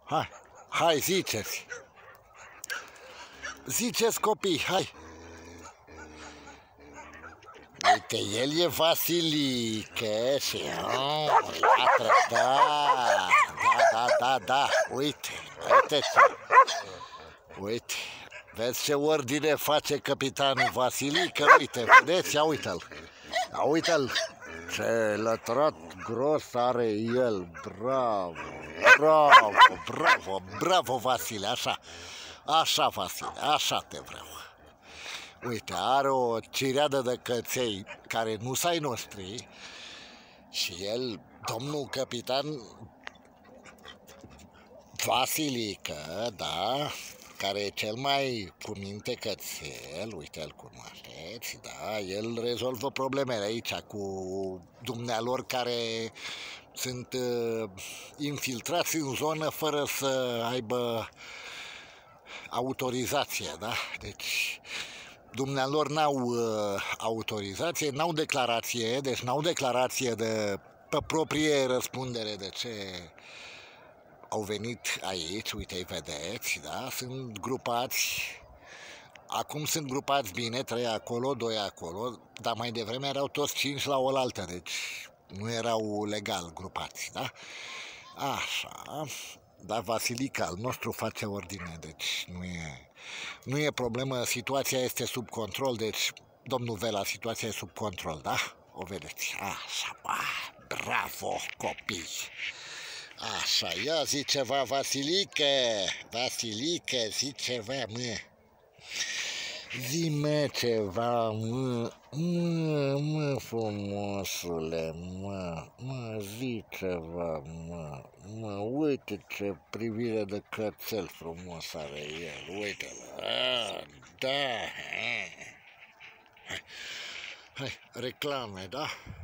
Hai, hai, ziceți. Ziceți, copii, hai. Uite, el e Vasilică și latră, da, uite, uite ce. Uite, vezi ce ordine face capitanul Vasilică, uite, vedeți, ia uite-l. Ia uite-l, ce lătrat gros are el, bravo, bravo, bravo, bravo, Vasile, așa, Vasile, așa te vreau. Uite, are o cireadă de căței care nu s ai noștri și el, domnul capitan Vasilică, da, care e cel mai cu minte cățel, uite, îl cunoașteți, da, el rezolvă problemele aici cu dumnealor care sunt infiltrați în zonă fără să aibă autorizație, da, deci dumnealor n-au autorizație, n-au declarație, deci n-au declarație de pe proprie răspundere de ce au venit aici, uite, îi vedeți, da? Sunt grupați, acum sunt grupați bine, 3 acolo, 2 acolo, dar mai devreme erau toți 5 la oaltă, deci nu erau legal grupați, da? Așa, dar Vasilica al nostru face ordine, deci nu e problemă, situația este sub control, deci, domnul Vela, situația e sub control, da? O vedeți, așa, bravo, copii! Așa, ia zi ceva, Vasilică, Vasilică, zi ceva, mă. Zi-mă ceva, mă, frumosule, mă, zi ceva, mă, uite ce privire de cățel frumos are el, uite-l, da, hai, reclame, da?